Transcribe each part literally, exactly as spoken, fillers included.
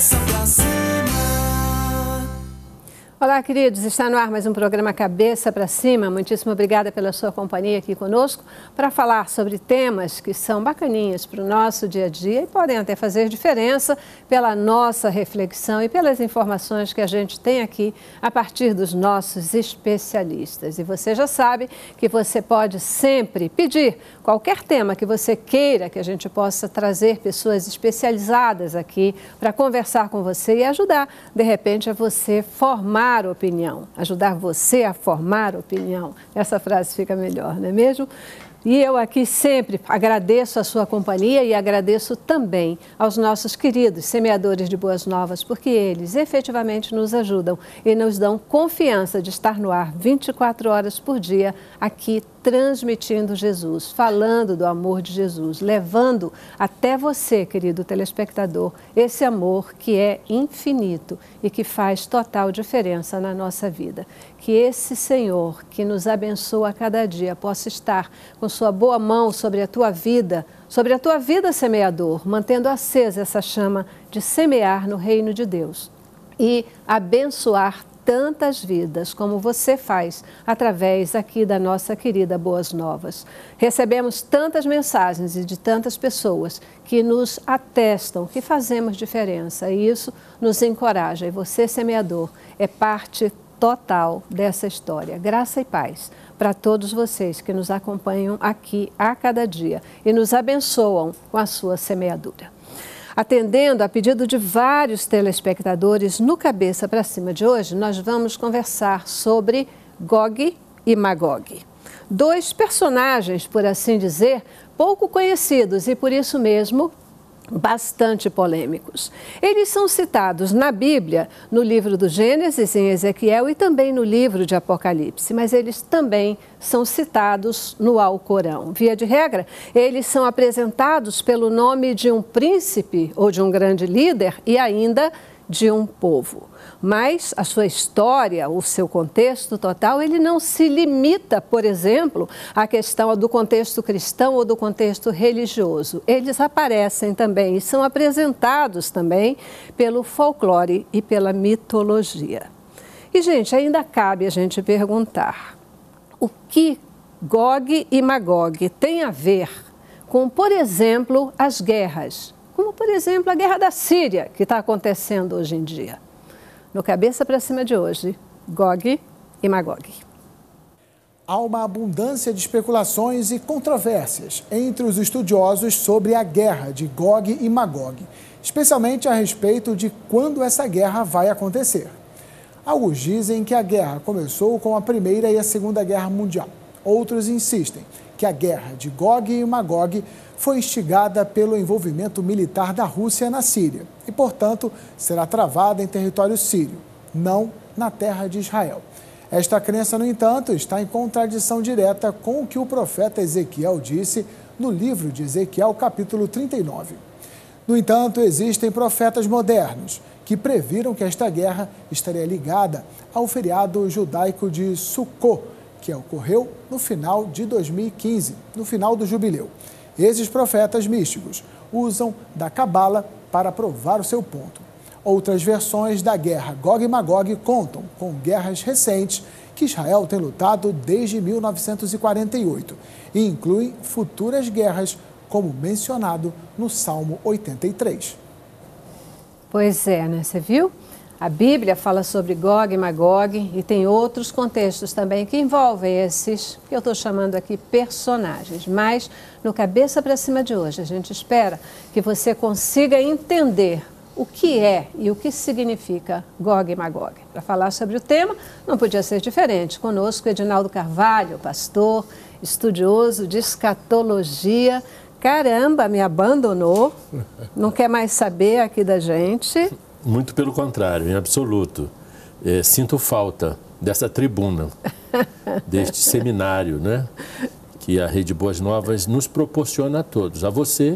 Cabeça pra cima. Olá, queridos. Está no ar mais um programa Cabeça para Cima. Muitíssimo obrigada pela sua companhia aqui conosco para falar sobre temas que são bacaninhas para o nosso dia a dia e podem até fazer diferença pela nossa reflexão e pelas informações que a gente tem aqui a partir dos nossos especialistas. E você já sabe que você pode sempre pedir qualquer tema que você queira que a gente possa trazer pessoas especializadas aqui para conversar com você e ajudar, de repente, a você formar opinião, ajudar você a formar opinião. Essa frase fica melhor, não é mesmo? E eu aqui sempre agradeço a sua companhia e agradeço também aos nossos queridos semeadores de boas novas, porque eles efetivamente nos ajudam e nos dão confiança de estar no ar vinte e quatro horas por dia aqui transmitindo Jesus, falando do amor de Jesus, levando até você, querido telespectador, esse amor que é infinito e que faz total diferença na nossa vida. Que esse Senhor que nos abençoa a cada dia possa estar com sua boa mão sobre a tua vida, sobre a tua vida, semeador, mantendo acesa essa chama de semear no reino de Deus e abençoar tantas vidas como você faz através aqui da nossa querida Boas Novas. Recebemos tantas mensagens e de tantas pessoas que nos atestam que fazemos diferença e isso nos encoraja. E você, semeador, é parte total dessa história. Graça e paz para todos vocês que nos acompanham aqui a cada dia e nos abençoam com a sua semeadura. Atendendo a pedido de vários telespectadores, no Cabeça para Cima de hoje, nós vamos conversar sobre Gog e Magog. Dois personagens, por assim dizer, pouco conhecidos e, por isso mesmo, bastante polêmicos. Eles são citados na Bíblia, no livro do Gênesis, em Ezequiel e também no livro de Apocalipse, mas eles também são citados no Alcorão. Via de regra, eles são apresentados pelo nome de um príncipe ou de um grande líder e ainda de um povo. Mas a sua história, o seu contexto total, ele não se limita, por exemplo, à questão do contexto cristão ou do contexto religioso. Eles aparecem também e são apresentados também pelo folclore e pela mitologia. E, gente, ainda cabe a gente perguntar o que Gog e Magog têm a ver com, por exemplo, as guerras, como, por exemplo, a guerra da Síria, que está acontecendo hoje em dia. No Cabeça para Cima de hoje, Gog e Magog. Há uma abundância de especulações e controvérsias entre os estudiosos sobre a guerra de Gog e Magog, especialmente a respeito de quando essa guerra vai acontecer. Alguns dizem que a guerra começou com a Primeira e a Segunda Guerra Mundial. Outros insistem que a guerra de Gog e Magog foi instigada pelo envolvimento militar da Rússia na Síria e, portanto, será travada em território sírio, não na terra de Israel. Esta crença, no entanto, está em contradição direta com o que o profeta Ezequiel disse no livro de Ezequiel, capítulo trinta e nove. No entanto, existem profetas modernos que previram que esta guerra estaria ligada ao feriado judaico de Sukkot, que ocorreu no final de dois mil e quinze, no final do jubileu. Esses profetas místicos usam da Cabala para provar o seu ponto. Outras versões da guerra Gog e Magog contam com guerras recentes que Israel tem lutado desde mil novecentos e quarenta e oito e incluem futuras guerras, como mencionado no Salmo oitenta e três. Pois é, né? Você viu? A Bíblia fala sobre Gog e Magog e tem outros contextos também que envolvem esses que eu estou chamando aqui personagens. Mas no Cabeça para Cima de hoje, a gente espera que você consiga entender o que é e o que significa Gog e Magog. Para falar sobre o tema, não podia ser diferente. Conosco, Edinaldo Carvalho, pastor, estudioso de escatologia. Caramba, me abandonou, não quer mais saber aqui da gente. Muito pelo contrário, em absoluto. É, sinto falta dessa tribuna, deste seminário, né, que a Rede Boas Novas nos proporciona a todos, a você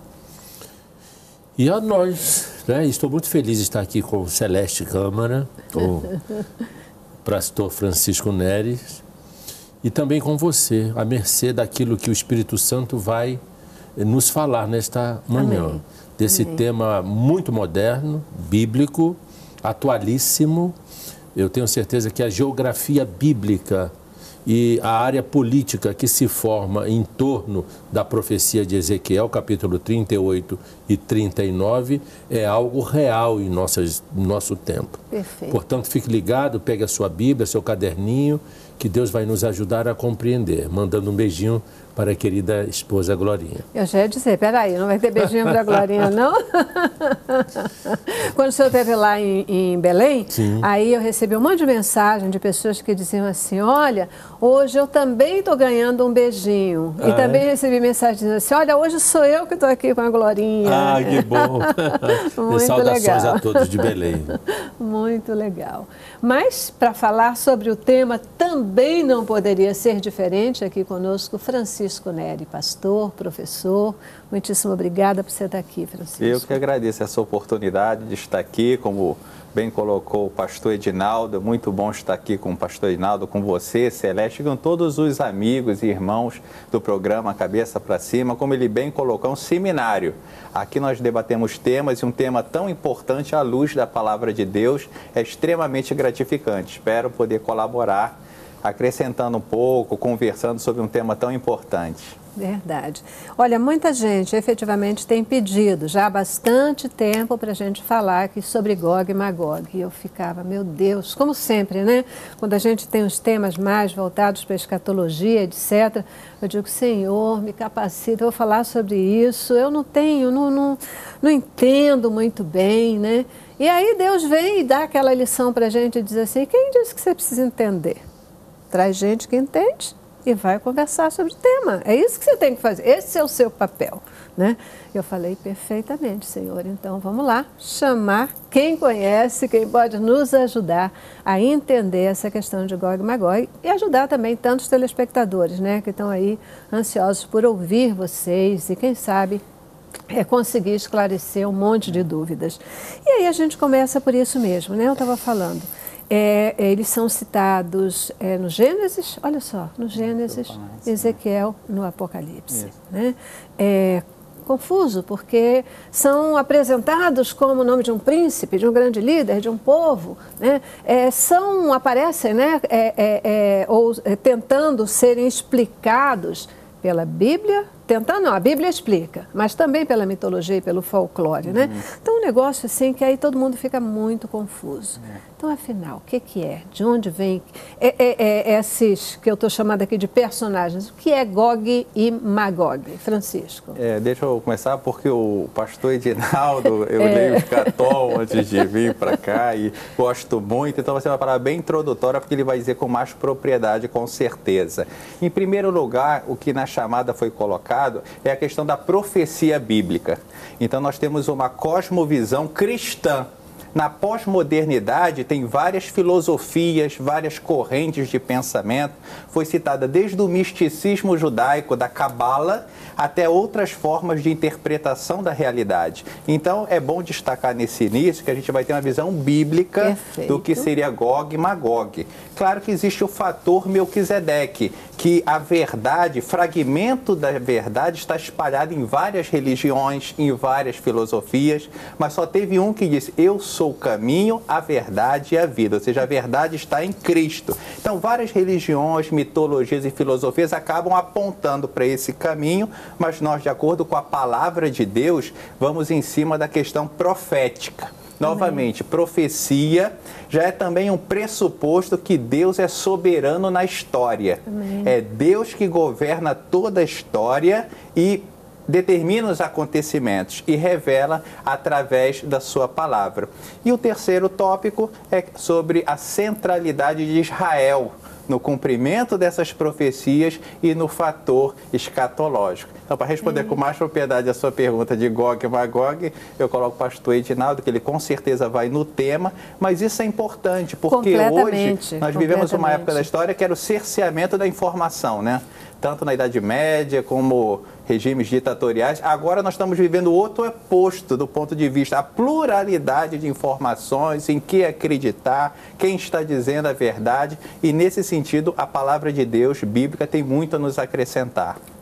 e a nós. Né? Estou muito feliz de estar aqui com o Celeste Câmara, o pastor Francisco Neres, e também com você, à mercê daquilo que o Espírito Santo vai nos falar nesta manhã. Amém. desse Amém. tema muito moderno, bíblico, atualíssimo. Eu tenho certeza que a geografia bíblica e a área política que se forma em torno da profecia de Ezequiel, capítulo trinta e oito e trinta e nove, é algo real em nossas, nosso tempo. Perfeito. Portanto, fique ligado, pegue a sua Bíblia, seu caderninho, que Deus vai nos ajudar a compreender. Mandando um beijinho para a querida esposa Glorinha. Eu já ia dizer, peraí, não vai ter beijinho para a Glorinha, não? Quando o senhor esteve lá em, em Belém, Sim. aí eu recebi um monte de mensagem de pessoas que diziam assim, olha, hoje eu também estou ganhando um beijinho. Ah, e também é? recebi mensagem dizendo assim, olha, hoje sou eu que estou aqui com a Glorinha. Ah, que bom! Muito Saudações legal. a todos de Belém. Muito legal. Mas, para falar sobre o tema, também não poderia ser diferente aqui conosco, Francisco Neri, pastor, professor. Muitíssimo obrigada por você estar aqui, Francisco. Eu que agradeço essa oportunidade de estar aqui, como bem colocou o pastor Edinaldo, muito bom estar aqui com o pastor Edinaldo, com você, Celeste, com todos os amigos e irmãos do programa Cabeça para Cima, como ele bem colocou, um seminário. Aqui nós debatemos temas e um tema tão importante à luz da palavra de Deus é extremamente gratificante. Espero poder colaborar, acrescentando um pouco, conversando sobre um tema tão importante. Verdade. Olha, muita gente efetivamente tem pedido já há bastante tempo para a gente falar aqui sobre Gog e Magog. E eu ficava, meu Deus, como sempre, né? Quando a gente tem os temas mais voltados para a escatologia, etcétera, eu digo, Senhor, me capacita, eu vou falar sobre isso. Eu não tenho, não, não, não entendo muito bem, né? E aí Deus vem e dá aquela lição para a gente e diz assim, quem disse que você precisa entender? Traz gente que entende e vai conversar sobre o tema. É isso que você tem que fazer. Esse é o seu papel, né? Eu falei, perfeitamente, Senhor. Então, vamos lá, chamar quem conhece, quem pode nos ajudar a entender essa questão de Gog e Magog e ajudar também tantos telespectadores, né, que estão aí ansiosos por ouvir vocês e, quem sabe, é conseguir esclarecer um monte de dúvidas. E aí a gente começa por isso mesmo, né? Eu estava falando. É, eles são citados é, no Gênesis, olha só, no Gênesis, Ezequiel, no Apocalipse. Né? É confuso, porque são apresentados como o nome de um príncipe, de um grande líder, de um povo. Né? É, são, aparecem, né? é, é, é, ou é, tentando serem explicados pela Bíblia, tentando, não, a Bíblia explica, mas também pela mitologia e pelo folclore, né? Uhum. Então, um negócio assim que aí todo mundo fica muito confuso. É. Então, afinal, o que, que é? De onde vem é, é, é, esses que eu estou chamando aqui de personagens? O que é Gog e Magog, Francisco? É, deixa eu começar porque o pastor Edinaldo, eu é. leio o Catol antes de vir para cá e gosto muito, então vai ser uma palavra bem introdutória porque ele vai dizer com mais propriedade, com certeza. Em primeiro lugar, o que na chamada foi colocado é a questão da profecia bíblica. Então nós temos uma cosmovisão cristã. Na pós-modernidade tem várias filosofias, várias correntes de pensamento. Foi citada desde o misticismo judaico, da Cabala, até outras formas de interpretação da realidade. Então é bom destacar nesse início que a gente vai ter uma visão bíblica Perfeito. Do que seria Gog e Magog. Claro que existe o fator Melquisedeque, que a verdade, fragmento da verdade está espalhado em várias religiões, em várias filosofias, mas só teve um que disse, eu sou o caminho, a verdade e a vida, ou seja, a verdade está em Cristo. Então, várias religiões, mitologias e filosofias acabam apontando para esse caminho, mas nós, de acordo com a palavra de Deus, vamos em cima da questão profética. Novamente, Amém. Profecia já é também um pressuposto que Deus é soberano na história. Amém. É Deus que governa toda a história e determina os acontecimentos e revela através da sua palavra. E o terceiro tópico é sobre a centralidade de Israel no cumprimento dessas profecias e no fator escatológico. Então, para responder com mais propriedade a sua pergunta de Gog e Magog, eu coloco o pastor Edinaldo, que ele com certeza vai no tema, mas isso é importante, porque hoje nós vivemos uma época da história que era o cerceamento da informação, né? Tanto na Idade Média como regimes ditatoriais. Agora nós estamos vivendo outro oposto do ponto de vista, a pluralidade de informações, em que acreditar, quem está dizendo a verdade, e nesse sentido a palavra de Deus bíblica tem muito a nos acrescentar.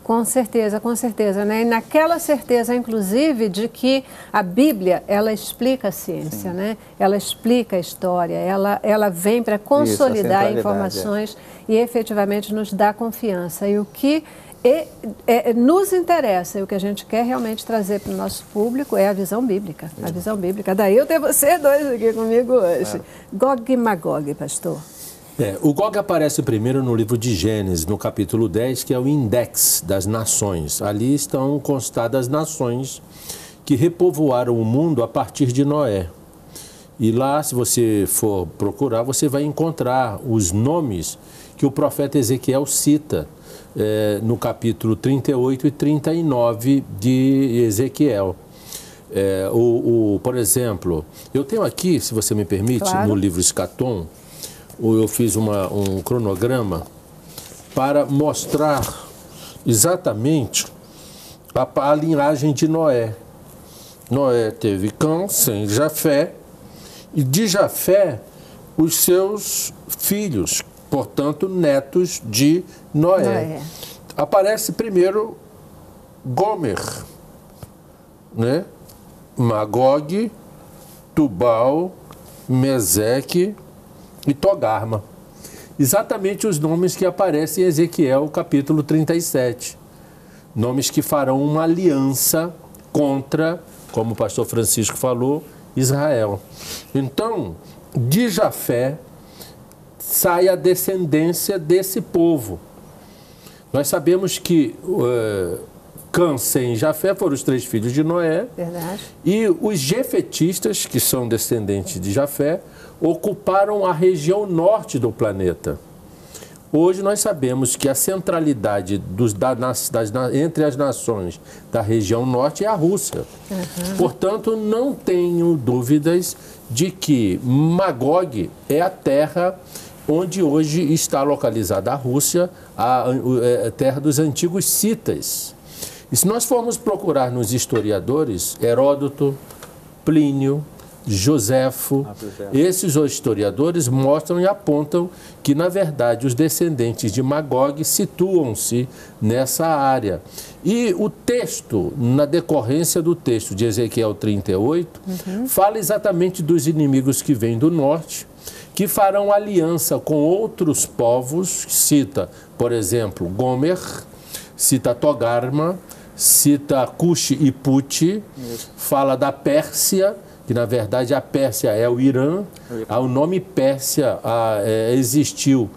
Com certeza, com certeza, né? E naquela certeza, inclusive, de que a Bíblia, ela explica a ciência, Sim. né? Ela explica a história, ela, ela vem para consolidar Isso, informações é. e efetivamente nos dá confiança. E o que é, é, nos interessa e o que a gente quer realmente trazer para o nosso público é a visão bíblica, a visão bíblica. Daí eu tenho vocês dois aqui comigo hoje. É. Gog e Magog, pastor. É, o Gog aparece primeiro no livro de Gênesis, no capítulo dez, que é o Index das Nações. Ali estão constadas nações que repovoaram o mundo a partir de Noé. E lá, se você for procurar, você vai encontrar os nomes que o profeta Ezequiel cita é, no capítulo trinta e oito e trinta e nove de Ezequiel. É, o, o, por exemplo, eu tenho aqui, se você me permite, claro. no livro Escatom, eu fiz uma, um cronograma para mostrar exatamente a, a linhagem de Noé. Noé teve Cã, Sem, Jafé, e de Jafé os seus filhos, portanto, netos de Noé. Noé. Aparece primeiro Gomer, né? Magog, Tubal, Meseque e Togarma. Exatamente os nomes que aparecem em Ezequiel, capítulo trinta e sete. Nomes que farão uma aliança contra, como o pastor Francisco falou, Israel. Então, de Jafé sai a descendência desse povo. Nós sabemos que uh, Cã, Sem e Jafé foram os três filhos de Noé. Verdade. E os jefetistas, que são descendentes de Jafé, ocuparam a região norte do planeta. Hoje nós sabemos que a centralidade dos, das, das, entre as nações da região norte é a Rússia. Uhum. Portanto, não tenho dúvidas de que Magog é a terra onde hoje está localizada a Rússia, a, a, a terra dos antigos citas. E se nós formos procurar nos historiadores, Heródoto, Plínio, Joséfo, ah, esses historiadores mostram e apontam que, na verdade, os descendentes de Magog situam-se nessa área. E o texto, na decorrência do texto de Ezequiel trinta e oito, uhum. fala exatamente dos inimigos que vêm do norte, que farão aliança com outros povos, cita, por exemplo, Gomer, cita Togarma, cita Cuxi e Puti, Isso. fala da Pérsia, que na verdade a Pérsia é o Irã. Ah, o nome Pérsia ah, é, existiu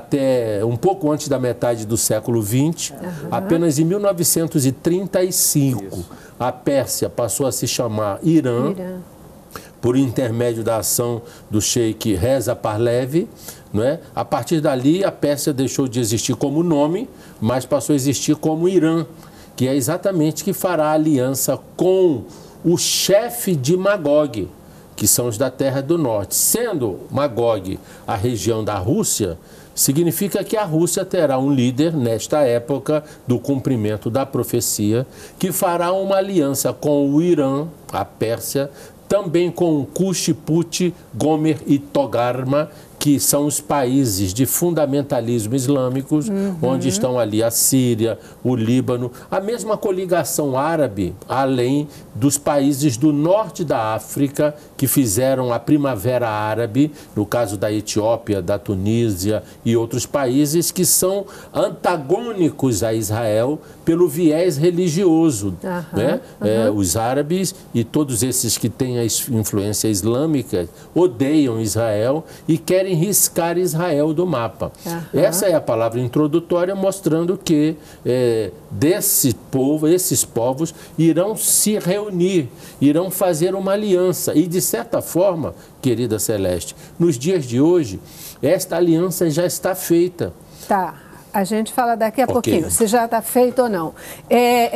até um pouco antes da metade do século vinte. Uhum. Apenas em mil novecentos e trinta e cinco, Isso. a Pérsia passou a se chamar Irã, Irã. por intermédio da ação do sheik Reza Pahlavi. Não é? A partir dali, a Pérsia deixou de existir como nome, mas passou a existir como Irã, que é exatamente que fará aliança com o chefe de Magog, que são os da Terra do Norte. Sendo Magog a região da Rússia, significa que a Rússia terá um líder, nesta época do cumprimento da profecia, que fará uma aliança com o Irã, a Pérsia, também com Cuxi, Puti, Gomer e Togarma, que são os países de fundamentalismo islâmicos, uhum. onde estão ali a Síria, o Líbano, a mesma coligação árabe, além dos países do norte da África, que fizeram a Primavera Árabe, no caso da Etiópia, da Tunísia e outros países que são antagônicos a Israel pelo viés religioso. Uhum. Né? Uhum. É, os árabes e todos esses que têm a influência islâmica odeiam Israel e querem riscar Israel do mapa. Uhum. Essa é a palavra introdutória, mostrando que é, desse povo, esses povos irão se reunir, irão fazer uma aliança. E, de certa forma, querida Celeste, nos dias de hoje, esta aliança já está feita. Tá. A gente fala daqui a okay. pouquinho, se já está feito ou não. É,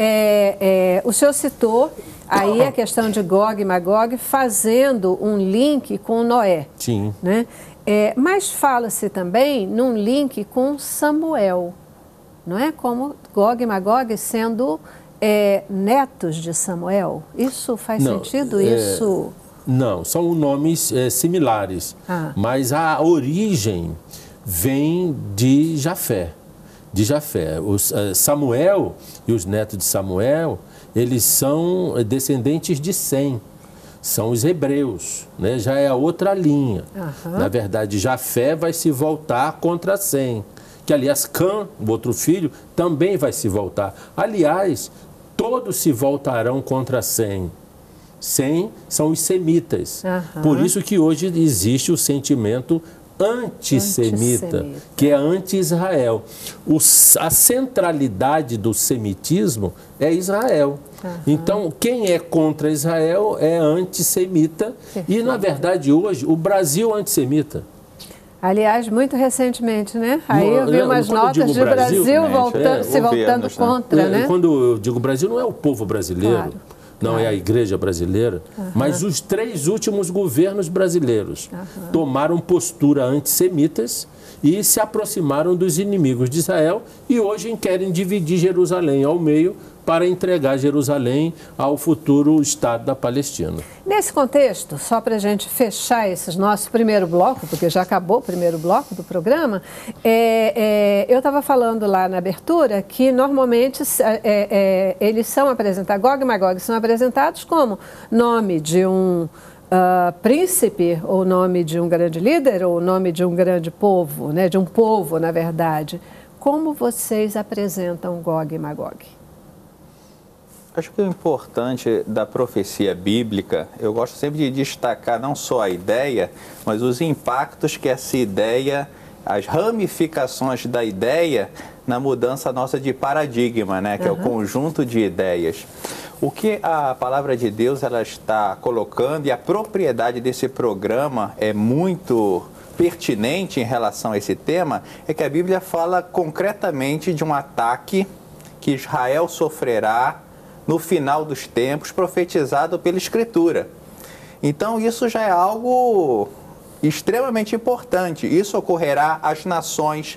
é, é, o senhor citou aí a questão de Gog e Magog fazendo um link com Noé. Sim. Né? É, mas fala-se também num link com Samuel, não é? Como Gog e Magog sendo é, netos de Samuel. Isso faz não, sentido? É, Isso... Não, são nomes é, similares, ah. mas a origem vem de Jafé. de Jafé. Os, uh, Samuel e os netos de Samuel, eles são descendentes de Sem. São os hebreus, né? Já é a outra linha. Uhum. Na verdade, Jafé vai se voltar contra Sem. Que, aliás, Cã, o outro filho, também vai se voltar. Aliás, todos se voltarão contra Sem. Sem são os semitas. Uhum. Por isso que hoje existe o sentimento antissemita, antissemita. que é anti-Israel. O, a centralidade do semitismo é Israel. Uhum. Então, quem é contra Israel é antissemita. Perfeito. E, na verdade, hoje, o Brasil é antissemita. Aliás, muito recentemente, né? Aí eu vi umas notas de Brasil, Brasil voltando, é, se voltando contra, é, né? Quando eu digo Brasil, não é o povo brasileiro, claro, não claro. é a igreja brasileira, uhum. mas os três últimos governos brasileiros uhum. tomaram postura antissemitas e se aproximaram dos inimigos de Israel e hoje querem dividir Jerusalém ao meio para entregar Jerusalém ao futuro Estado da Palestina. Nesse contexto, só para a gente fechar esse nosso primeiro bloco, porque já acabou o primeiro bloco do programa, é, é, eu estava falando lá na abertura que normalmente é, é, eles são apresentados, Gog e Magog são apresentados como nome de um uh, príncipe, ou nome de um grande líder, ou nome de um grande povo, né, de um povo, na verdade. Como vocês apresentam Gog e Magog? Acho que o importante da profecia bíblica, eu gosto sempre de destacar não só a ideia, mas os impactos que essa ideia, as ramificações da ideia na mudança nossa de paradigma, né? Que uhum. é o conjunto de ideias. O que a palavra de Deus ela está colocando, e a propriedade desse programa é muito pertinente em relação a esse tema, é que a Bíblia fala concretamente de um ataque que Israel sofrerá no final dos tempos, profetizado pela Escritura. Então, isso já é algo extremamente importante. Isso ocorrerá às nações,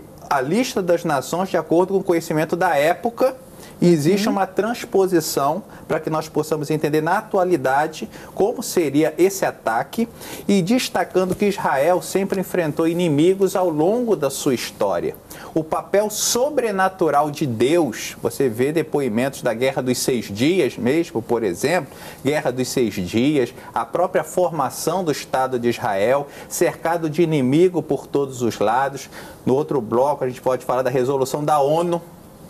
a lista das nações de acordo com o conhecimento da época, e existe uma transposição para que nós possamos entender na atualidade como seria esse ataque, e destacando que Israel sempre enfrentou inimigos ao longo da sua história. O papel sobrenatural de Deus, você vê depoimentos da Guerra dos Seis Dias mesmo, por exemplo, Guerra dos Seis Dias, a própria formação do Estado de Israel, cercado de inimigo por todos os lados. No outro bloco a gente pode falar da resolução da ONU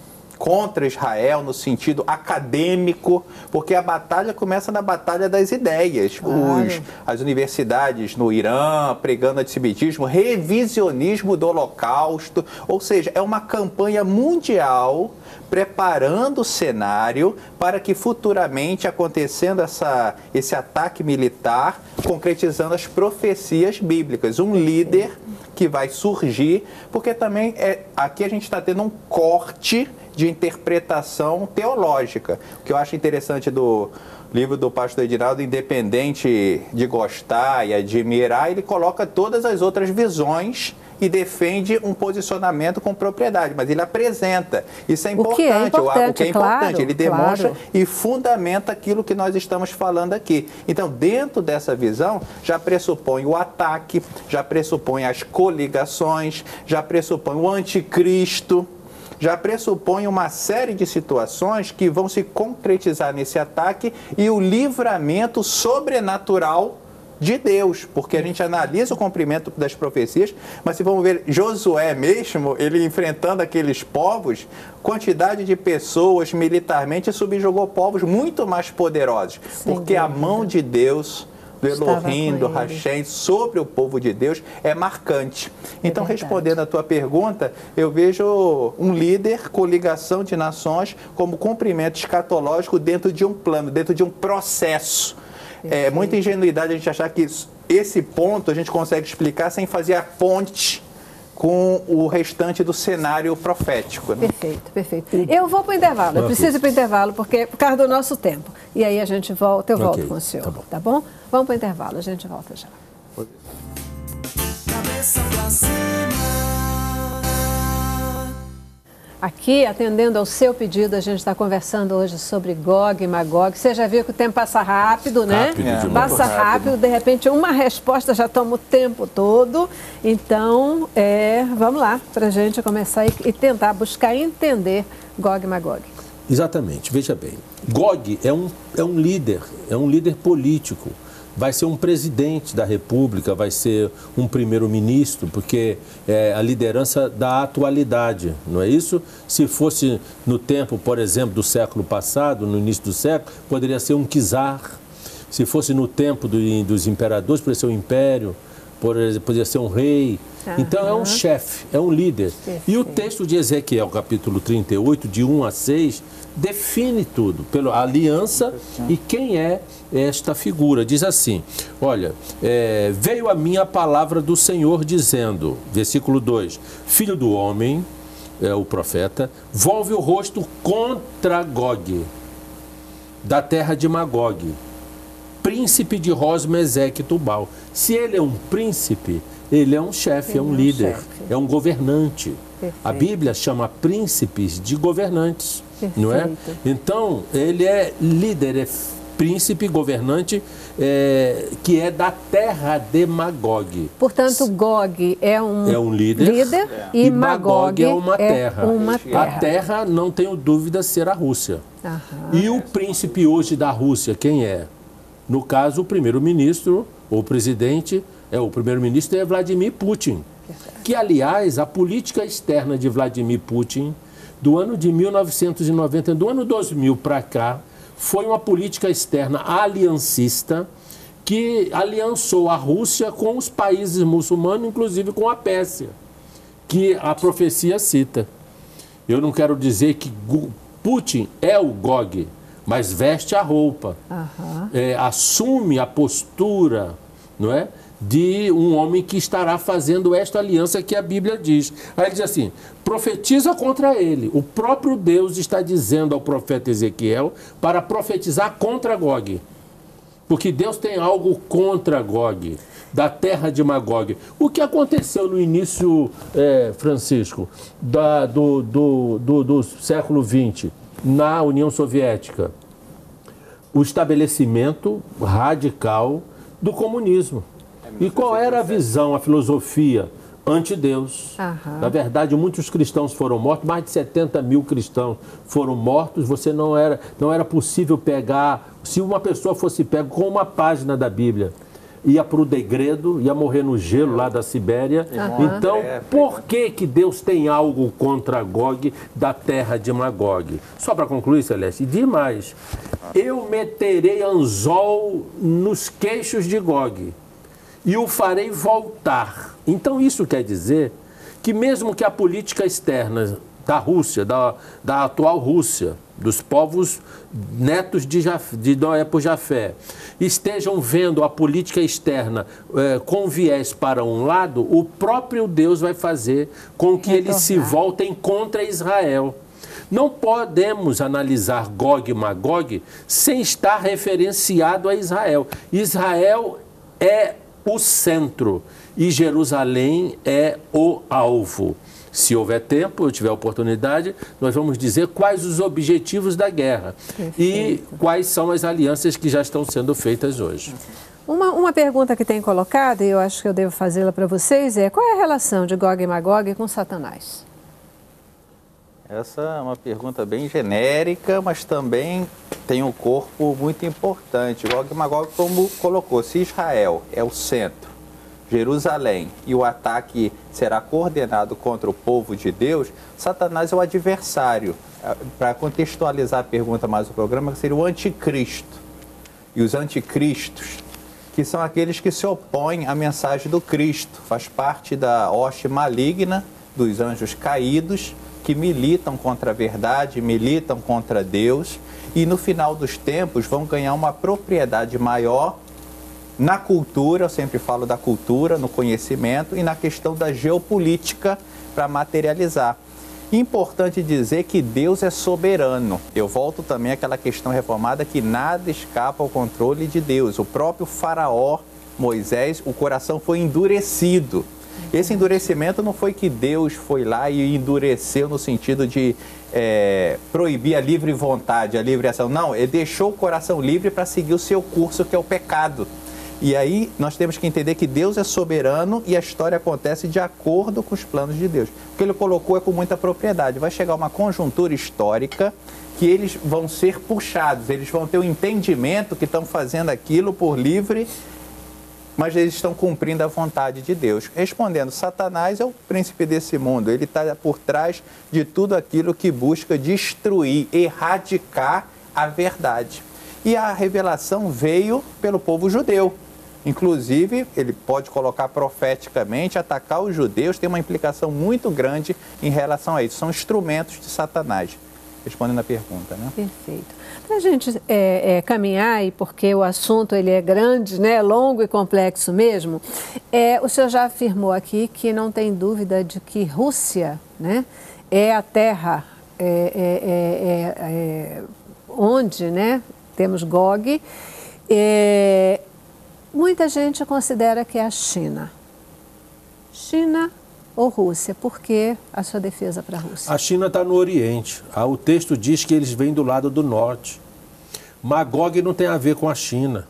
contra Israel no sentido acadêmico, porque a batalha começa na batalha das ideias. Claro. Os, as universidades no Irã pregando antissemitismo, revisionismo do Holocausto, ou seja, é uma campanha mundial preparando o cenário para que futuramente, acontecendo essa, esse ataque militar, concretizando as profecias bíblicas. Um líder que vai surgir, porque também é, aqui a gente está tendo um corte de interpretação teológica. O que eu acho interessante do livro do pastor Edinaldo, independente de gostar e admirar, ele coloca todas as outras visões e defende um posicionamento com propriedade, mas ele apresenta. Isso é importante. O que é importante, o que é importante. Claro, ele demonstra claro. e fundamenta aquilo que nós estamos falando aqui. Então, dentro dessa visão, já pressupõe o ataque, já pressupõe as coligações, já pressupõe o anticristo, já pressupõe uma série de situações que vão se concretizar nesse ataque e o livramento sobrenatural de Deus, porque a gente analisa o cumprimento das profecias, mas se vamos ver Josué mesmo, ele enfrentando aqueles povos, quantidade de pessoas militarmente subjugou povos muito mais poderosos, Sem porque dúvida. a mão de Deus do Elohim, do Hashem, sobre o povo de Deus, é marcante. Então, é respondendo a tua pergunta, eu vejo um líder, coligação de nações, como cumprimento escatológico dentro de um plano, dentro de um processo. Perfeito. É muita ingenuidade a gente achar que esse ponto a gente consegue explicar sem fazer a ponte com o restante do cenário profético. Né? Perfeito, perfeito. Eu vou para o intervalo, eu preciso ir para o intervalo, porque por causa do nosso tempo. E aí a gente volta, eu volto okay. com o senhor, tá bom? Tá bom? Vamos para o intervalo, a gente volta já. Cabeça pra cima. Aqui, atendendo ao seu pedido, a gente está conversando hoje sobre Gog e Magog. Você já viu que o tempo passa rápido, né? Rápido É, demais. Passa rápido, de repente uma resposta já toma o tempo todo. Então, é, vamos lá, para a gente começar e, e tentar buscar entender Gog e Magog. Exatamente, veja bem. Gog é um, é um líder, é um líder político. Vai ser um presidente da República, vai ser um primeiro-ministro, porque é a liderança da atualidade, não é isso? Se fosse no tempo, por exemplo, do século passado, no início do século, poderia ser um czar. Se fosse no tempo do, dos imperadores, poderia ser um império, poderia ser um rei. Uhum. Então é um chefe, é um líder. Perfeito. E o texto de Ezequiel, capítulo trinta e oito, de um a seis, define tudo, pela aliança e quem é esta figura. Diz assim, olha, é, veio a mim a palavra do Senhor dizendo, versículo dois, filho do homem, é o profeta, volve o rosto contra Gog, da terra de Magog, príncipe de Rosmeseque e Tubal. Se ele é um príncipe, ele é um chefe, é um é um líder, chefe. é um governante. Perfeito. A Bíblia chama príncipes de governantes, não é? Perfeito. Então, ele é líder, é príncipe, governante, é, que é da terra de Magog. Portanto, Gog é um, É um líder, e, e Magog Magog é uma terra. uma A terra. terra, não tenho dúvida, será a Rússia. Aham. E o príncipe hoje da Rússia, quem é? No caso, o primeiro-ministro, ou presidente, é o primeiro-ministro é Vladimir Putin. Que, aliás, a política externa de Vladimir Putin, do ano de mil novecentos e noventa, do ano dois mil para cá, foi uma política externa aliancista que aliançou a Rússia com os países muçulmanos, inclusive com a Pérsia, que a profecia cita. Eu não quero dizer que Putin é o Gog, mas veste a roupa, Aham. é, assume a postura, não é, de um homem que estará fazendo esta aliança que a Bíblia diz. Aí ele diz assim, profetiza contra ele. O próprio Deus está dizendo ao profeta Ezequiel para profetizar contra Gog. Porque Deus tem algo contra Gog, da terra de Magog. O que aconteceu no início, é, Francisco, da, do, do, do, do século vinte, na União Soviética? O estabelecimento radical do comunismo. E qual era a visão, a filosofia? Anti-Deus. Aham. Na verdade, muitos cristãos foram mortos, mais de setenta mil cristãos foram mortos. Você não era, não era possível pegar, se uma pessoa fosse pega com uma página da Bíblia, ia para o degredo, ia morrer no gelo lá da Sibéria. Aham. Então, por que que Deus tem algo contra Gog da terra de Magog? Só para concluir, Celeste, diz mais. Eu meterei anzol nos queixos de Gog e o farei voltar. Então isso quer dizer que mesmo que a política externa da Rússia, da, da atual Rússia, dos povos netos de, Jaf, de Noé por Jafé, estejam vendo a política externa eh, com viés para um lado, o próprio Deus vai fazer com que eles se voltem contra Israel. Não podemos analisar Gog e Magog sem estar referenciado a Israel. Israel é o centro e Jerusalém é o alvo. Se houver tempo, eu tiver oportunidade, nós vamos dizer quais os objetivos da guerra. Perfeito. E quais são as alianças que já estão sendo feitas hoje. Uma, uma pergunta que tem colocado, e eu acho que eu devo fazê-la para vocês, é qual é a relação de Gog e Magog com Satanás? Essa é uma pergunta bem genérica, mas também tem um corpo muito importante. Gog e Magog, como colocou, se Israel é o centro, Jerusalém, e o ataque será coordenado contra o povo de Deus, Satanás é o adversário. Para contextualizar a pergunta mais do programa, seria o anticristo. E os anticristos, que são aqueles que se opõem à mensagem do Cristo, faz parte da hoste maligna dos anjos caídos, que militam contra a verdade, militam contra Deus, e no final dos tempos vão ganhar uma propriedade maior na cultura, eu sempre falo da cultura, no conhecimento, e na questão da geopolítica para materializar. Importante dizer que Deus é soberano. Eu volto também àquela questão reformada que nada escapa ao controle de Deus. O próprio faraó, Moisés, o coração foi endurecido. Esse endurecimento não foi que Deus foi lá e endureceu no sentido de é, proibir a livre vontade, a livre ação. Não, ele deixou o coração livre para seguir o seu curso, que é o pecado. E aí nós temos que entender que Deus é soberano e a história acontece de acordo com os planos de Deus. O que ele colocou é com muita propriedade. Vai chegar uma conjuntura histórica que eles vão ser puxados, eles vão ter o entendimento que estão fazendo aquilo por livre, mas eles estão cumprindo a vontade de Deus. Respondendo, Satanás é o príncipe desse mundo, ele está por trás de tudo aquilo que busca destruir, erradicar a verdade. E a revelação veio pelo povo judeu. Inclusive, ele pode colocar profeticamente, atacar os judeus, tem uma implicação muito grande em relação a isso. São instrumentos de Satanás. Respondendo a pergunta, né? Perfeito. Para a gente é, é, caminhar, e porque o assunto ele é grande, né, longo e complexo mesmo, é, o senhor já afirmou aqui que não tem dúvida de que Rússia, né, é a terra é, é, é, é, onde, né, temos Gog. É, muita gente considera que é a China. China ou Rússia? Por que a sua defesa para a Rússia? A China está no Oriente. O texto diz que eles vêm do lado do norte. Magog não tem a ver com a China.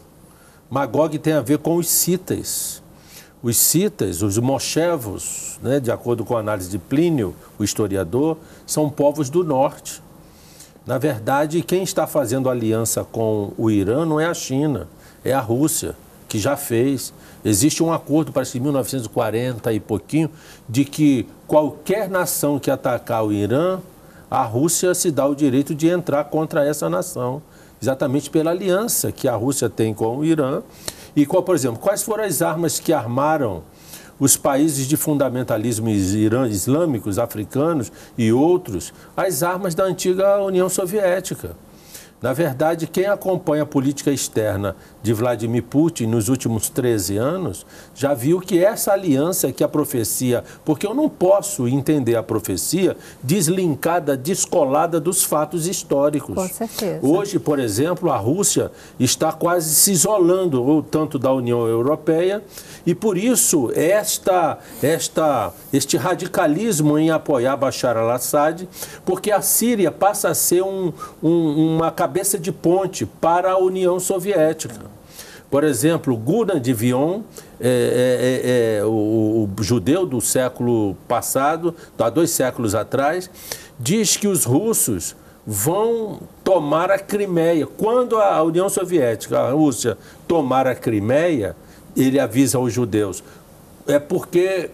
Magog tem a ver com os citas. Os citas, os mochevos, né, de acordo com a análise de Plínio, o historiador, são povos do norte. Na verdade, quem está fazendo aliança com o Irã não é a China, é a Rússia, que já fez. Existe um acordo, parece que em mil novecentos e quarenta e pouquinho, de que qualquer nação que atacar o Irã, a Rússia se dá o direito de entrar contra essa nação, exatamente pela aliança que a Rússia tem com o Irã. E, qual, por exemplo, quais foram as armas que armaram os países de fundamentalismo islâmicos, africanos e outros? As armas da antiga União Soviética. Na verdade, quem acompanha a política externa de Vladimir Putin nos últimos treze anos, já viu que essa aliança que a profecia, porque eu não posso entender a profecia deslinkada, descolada dos fatos históricos. Com certeza. Hoje, por exemplo, a Rússia está quase se isolando, ou tanto da União Europeia, e por isso esta, esta, este radicalismo em apoiar Bashar al-Assad, porque a Síria passa a ser um, um, uma cabeça de ponte para a União Soviética. Por exemplo, Gunnar de Vion, é, é, é, o, o judeu do século passado, há dois séculos atrás, diz que os russos vão tomar a Crimeia. Quando a União Soviética, a Rússia, tomar a Crimeia, ele avisa aos judeus, é porque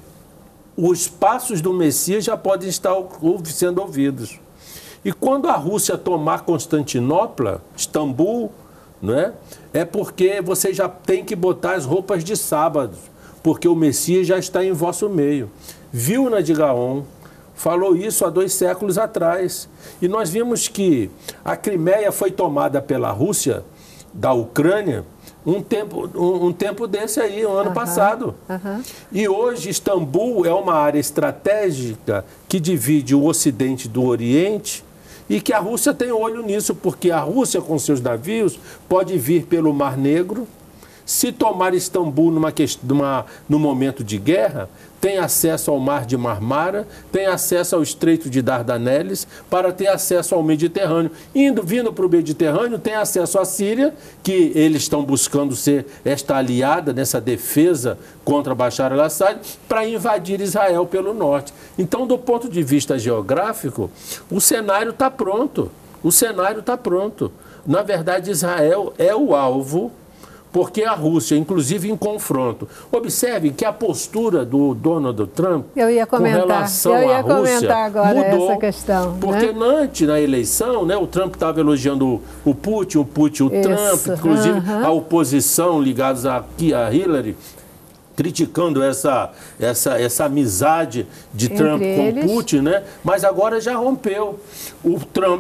os passos do Messias já podem estar sendo ouvidos. E quando a Rússia tomar Constantinopla, Istambul, não é? É porque você já tem que botar as roupas de sábado, porque o Messias já está em vosso meio. Vilna de Gaon falou isso há dois séculos atrás. E nós vimos que a Crimeia foi tomada pela Rússia, da Ucrânia, um tempo, um, um tempo desse aí, um ano uhum, passado. Uhum. E hoje Istambul é uma área estratégica que divide o Ocidente do Oriente, e que a Rússia tem olho nisso, porque a Rússia, com seus navios, pode vir pelo Mar Negro. Se tomar Istambul numa, numa, num momento de guerra, tem acesso ao Mar de Marmara, tem acesso ao Estreito de Dardaneles, para ter acesso ao Mediterrâneo. Indo, vindo para o Mediterrâneo, tem acesso à Síria, que eles estão buscando ser esta aliada nessa defesa contra Bashar al-Assad, para invadir Israel pelo norte. Então, do ponto de vista geográfico, o cenário está pronto. O cenário está pronto. Na verdade, Israel é o alvo, porque a Rússia, inclusive em confronto. Observe que a postura do Donald Trump eu ia comentar, com relação eu ia à Rússia comentar agora mudou, essa questão, porque né? antes, na eleição, né, o Trump estava elogiando o Putin, o Putin o Isso. Trump, inclusive Uhum. a oposição ligados a, a Hillary, criticando essa, essa, essa amizade de Entre Trump eles. com Putin, né? Mas agora já rompeu. O Trump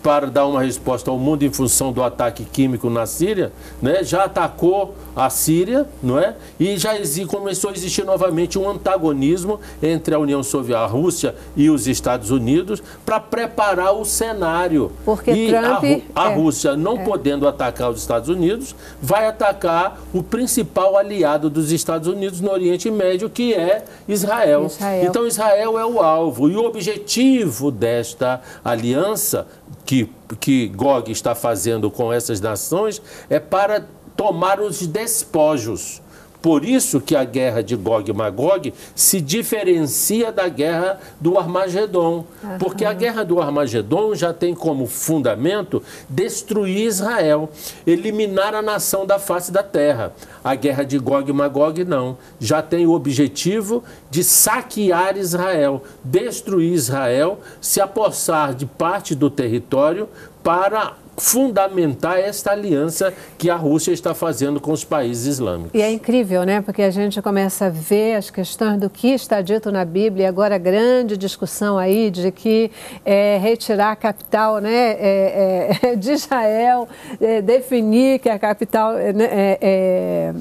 para dar uma resposta ao mundo em função do ataque químico na Síria, né? Já atacou a Síria, não é? E já exi- começou a existir novamente um antagonismo entre a União Soviética, a Rússia e os Estados Unidos para preparar o cenário. Porque e Trump, a, Rú- a é, Rússia, não é. podendo atacar os Estados Unidos, vai atacar o principal aliado dos Estados Unidos no Oriente Médio, que é Israel. Israel. Então, Israel é o alvo. E o objetivo desta aliança que, que Gog está fazendo com essas nações é para tomar os despojos. Por isso que a guerra de Gog e Magog se diferencia da guerra do Armagedon. Uhum. Porque a guerra do Armagedon já tem como fundamento destruir Israel, eliminar a nação da face da terra. A guerra de Gog e Magog não. Já tem o objetivo de saquear Israel, destruir Israel, se apossar de parte do território para fundamentar esta aliança que a Rússia está fazendo com os países islâmicos. E é incrível, né? Porque a gente começa a ver as questões do que está dito na Bíblia, e agora a grande discussão aí de que é, retirar a capital, né, é, é, de Israel, é, definir que a capital é, é,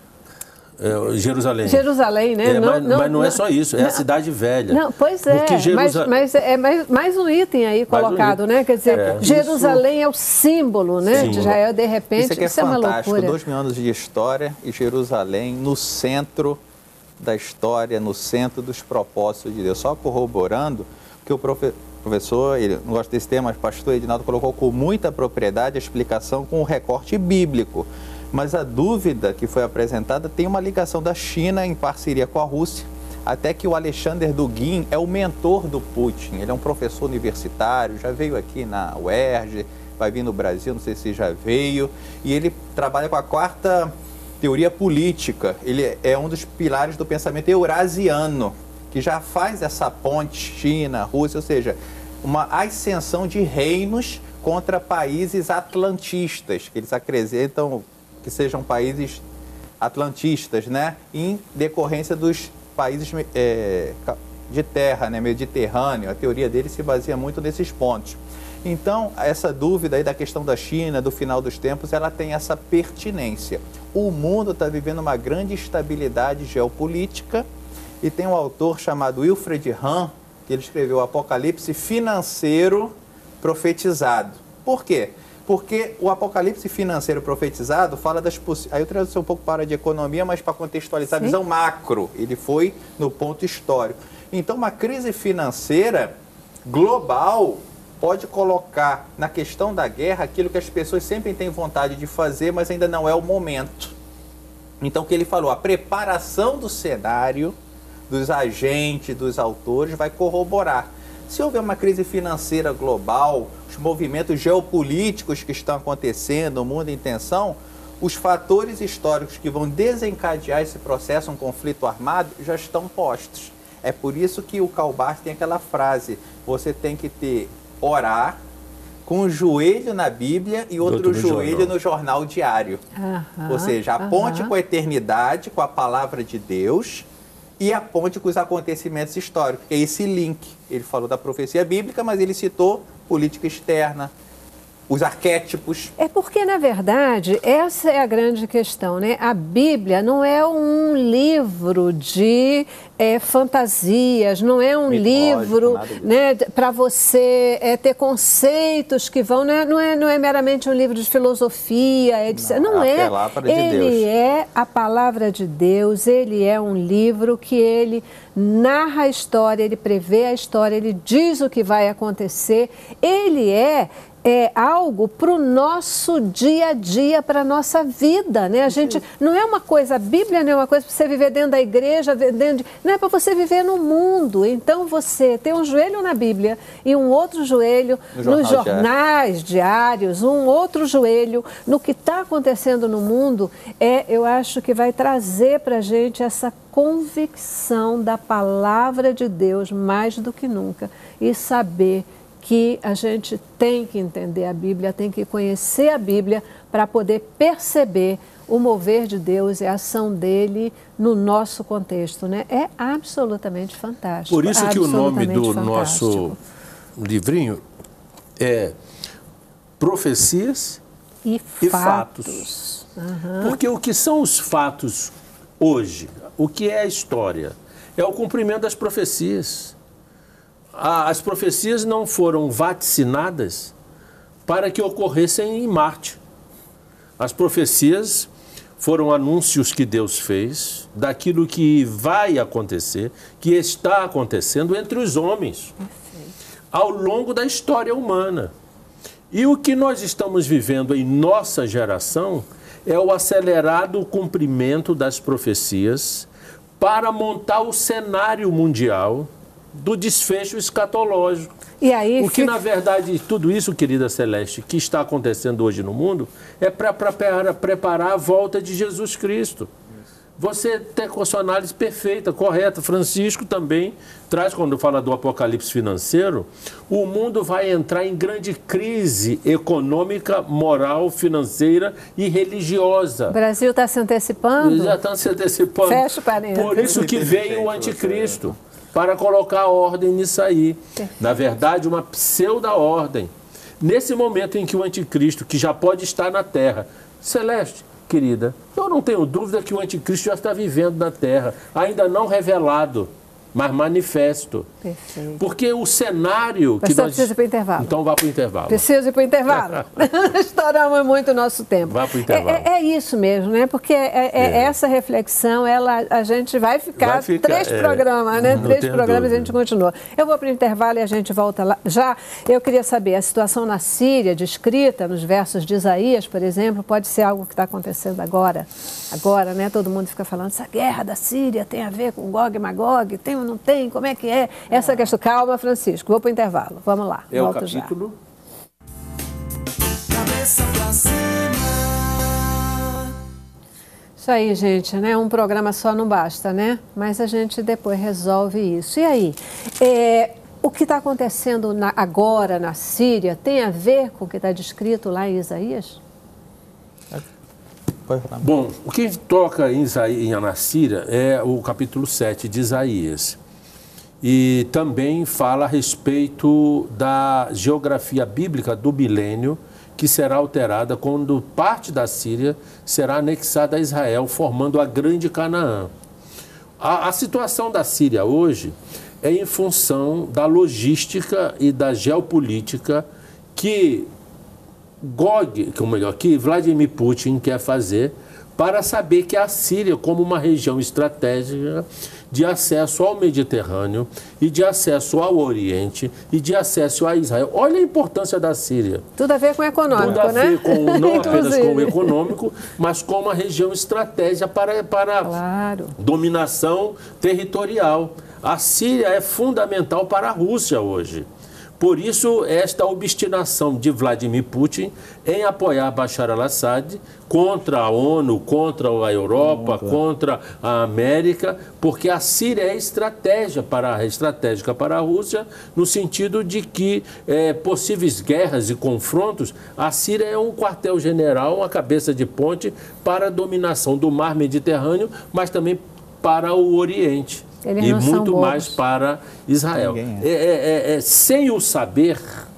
É, Jerusalém. Jerusalém, né? É, não, mas, não, mas não, não é só isso, é não, a cidade velha. Não, pois é, Porque Jerusa... mas, mas é mais, mais um item aí colocado, um né? Quer dizer, é. Jerusalém é o símbolo, né, Sim. de Israel, de repente, isso, é que é isso é uma fantástico, loucura. dois mil anos de história e Jerusalém no centro da história, no centro dos propósitos de Deus. Só corroborando que o profe... professor, ele não gosta desse tema, mas o pastor Edinaldo colocou com muita propriedade a explicação com um recorte bíblico. Mas a dúvida que foi apresentada tem uma ligação da China em parceria com a Rússia, até que o Alexander Dugin é o mentor do Putin. Ele é um professor universitário, já veio aqui na U E R J, vai vir no Brasil, não sei se já veio, e ele trabalha com a quarta teoria política. Ele é um dos pilares do pensamento eurasiano, que já faz essa ponte China-Rússia, ou seja, uma ascensão de reinos contra países atlantistas, que eles acrescentam que sejam países atlantistas, né, em decorrência dos países é, de terra, né, mediterrâneo. A teoria dele se baseia muito nesses pontos. Então, essa dúvida aí da questão da China, do final dos tempos, ela tem essa pertinência. O mundo está vivendo uma grande instabilidade geopolítica e tem um autor chamado Wilfred Hahn, que ele escreveu o Apocalipse Financeiro Profetizado. Por quê? Porque o Apocalipse Financeiro Profetizado fala das possíveis... Aí eu traduzi um pouco para a de economia, mas para contextualizar Sim. a visão macro. Ele foi no ponto histórico. Então, uma crise financeira global pode colocar na questão da guerra aquilo que as pessoas sempre têm vontade de fazer, mas ainda não é o momento. Então, o que ele falou, a preparação do cenário, dos agentes, dos autores, vai corroborar. Se houver uma crise financeira global, os movimentos geopolíticos que estão acontecendo, o mundo em tensão, os fatores históricos que vão desencadear esse processo, um conflito armado, já estão postos. É por isso que o Karl Barth tem aquela frase, você tem que ter, orar com um joelho na Bíblia e outro, outro joelho jornal. no jornal diário. Aham, Ou seja, a aham. ponte com a eternidade, com a palavra de Deus, e a ponte com os acontecimentos históricos, que é esse link. Ele falou da profecia bíblica, mas ele citou política externa, os arquétipos. É porque, na verdade, essa é a grande questão, né? A Bíblia não é um livro de é, fantasias, não é um Mitológico, livro né, para você é, ter conceitos que vão... Não é, não, é, não é meramente um livro de filosofia, etcétera. Não, não é. Ele de é a palavra de Deus, ele é um livro que ele narra a história, ele prevê a história, ele diz o que vai acontecer, ele é... é algo para o nosso dia a dia, para a nossa vida, né? A gente, não é uma coisa, a Bíblia não é uma coisa para você viver dentro da igreja, dentro de, não é para você viver no mundo. Então, você tem um joelho na Bíblia e um outro joelho no nos jornais diários, um outro joelho no que está acontecendo no mundo, é, eu acho que vai trazer para a gente essa convicção da palavra de Deus mais do que nunca e saber que a gente tem que entender a Bíblia, tem que conhecer a Bíblia para poder perceber o mover de Deus e a ação dele no nosso contexto, né? É absolutamente fantástico. Por isso que o nome do fantástico. nosso livrinho é profecias e e fatos. fatos. Uhum. Porque o que são os fatos hoje? O que é a história? É o cumprimento das profecias. As profecias não foram vaticinadas para que ocorressem em Marte. As profecias foram anúncios que Deus fez daquilo que vai acontecer, que está acontecendo entre os homens, ao longo da história humana. E o que nós estamos vivendo em nossa geração é o acelerado cumprimento das profecias para montar o cenário mundial do desfecho escatológico. E aí, o que, fica... na verdade, tudo isso, querida Celeste, que está acontecendo hoje no mundo, é para preparar, preparar a volta de Jesus Cristo. Você tem com a sua análise perfeita, correta. Francisco também traz, quando fala do apocalipse financeiro, o mundo vai entrar em grande crise econômica, moral, financeira e religiosa. O Brasil está se antecipando? Já está se antecipando. Fecha o parênteses. Por isso que veio o anticristo, para colocar ordem nisso aí. Na verdade, uma pseudo-ordem. Nesse momento em que o anticristo, que já pode estar na Terra, Celeste, querida, eu não tenho dúvida que o anticristo já está vivendo na Terra, ainda não revelado, mas manifesto. Perfeito. Porque o cenário Mas que só nós... precisa ir para o intervalo. Então vá para o intervalo. Preciso ir para o intervalo. Estouramos muito o nosso tempo. Vá para o intervalo. É, é, é isso mesmo, né? Porque é, é, é. essa reflexão, ela, a gente vai ficar, vai ficar três é, programas, né? Três programas dúvida. e a gente continua. Eu vou para o intervalo e a gente volta lá. Já eu queria saber, a situação na Síria, descrita nos versos de Isaías, por exemplo, pode ser algo que está acontecendo agora. Agora, né? Todo mundo fica falando, essa guerra da Síria tem a ver com Gog e Magog, tem ou não tem? Como é que é? Essa questão. Calma, Francisco. Vou para o intervalo. Vamos lá. É o Volto capítulo... já. Cabeça pra cima. Isso aí, gente, né? Um programa só não basta, né? Mas a gente depois resolve isso. E aí? É, o que está acontecendo na, agora na Síria tem a ver com o que está descrito lá em Isaías? Bom, o que toca em Isaías, na Síria é o capítulo sete de Isaías. E também fala a respeito da geografia bíblica do milênio, que será alterada quando parte da Síria será anexada a Israel, formando a grande Canaã. A, a situação da Síria hoje é em função da logística e da geopolítica que Gog, que, ou melhor, que Vladimir Putin quer fazer para saber que a Síria, como uma região estratégica de acesso ao Mediterrâneo e de acesso ao Oriente e de acesso a Israel. Olha a importância da Síria. Tudo a ver com o econômico, Tudo a né? ver com, não apenas com o econômico, mas com uma região estratégica para, para Claro. dominação territorial. A Síria é fundamental para a Rússia hoje. Por isso, esta obstinação de Vladimir Putin em apoiar Bashar al-Assad contra a ONU, contra a Europa, contra a América, porque a Síria é estratégia para, estratégica para a Rússia, no sentido de que é, possíveis guerras e confrontos, a Síria é um quartel-general, uma cabeça de ponte para a dominação do mar Mediterrâneo, mas também para o Oriente. Eles e não são muito bobos. mais para Israel. Ninguém É, é, é, é, sem o saber,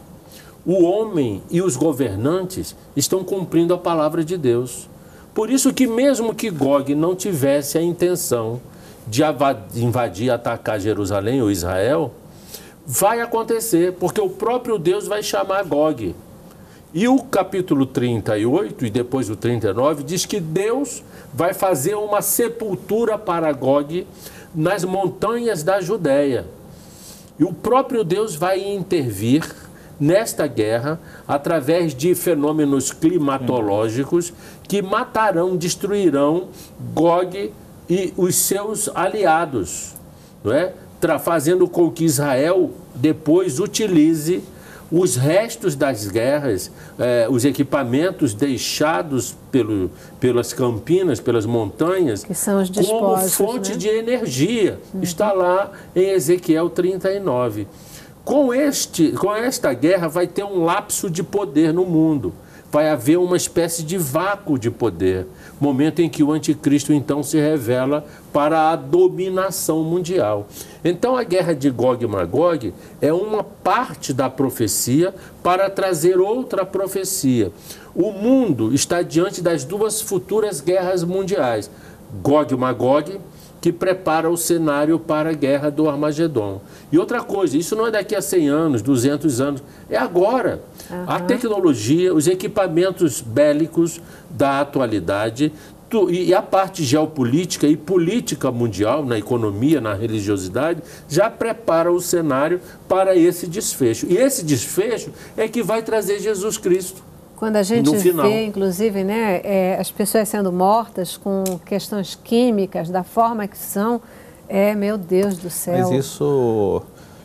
o homem e os governantes estão cumprindo a palavra de Deus. Por isso que mesmo que Gog não tivesse a intenção de invadir, atacar Jerusalém ou Israel, vai acontecer, porque o próprio Deus vai chamar Gog. E o capítulo trinta e oito e depois o trinta e nove diz que Deus vai fazer uma sepultura para Gog nas montanhas da Judéia. E o próprio Deus vai intervir nesta guerra através de fenômenos climatológicos que matarão, destruirão Gog e os seus aliados, não é? Tra- fazendo com que Israel depois utilize os restos das guerras, eh, os equipamentos deixados pelo, pelas campinas, pelas montanhas, Que são os como despojos, fonte né? de energia. Uhum. Está lá em Ezequiel trinta e nove. Com, este, com esta guerra vai ter um lapso de poder no mundo. vai haver uma espécie de vácuo de poder, momento em que o anticristo então se revela para a dominação mundial. Então a guerra de Gog e Magog é uma parte da profecia para trazer outra profecia. O mundo está diante das duas futuras guerras mundiais, Gog e Magog, que prepara o cenário para a guerra do Armagedon. E outra coisa, isso não é daqui a cem anos, duzentos anos, é agora. Uhum. A tecnologia, os equipamentos bélicos da atualidade e a parte geopolítica e política mundial, na economia, na religiosidade, já prepara o cenário para esse desfecho. E esse desfecho é que vai trazer Jesus Cristo. Quando a gente vê, inclusive, né, é, as pessoas sendo mortas com questões químicas, da forma que são, é, meu Deus do céu. Mas isso,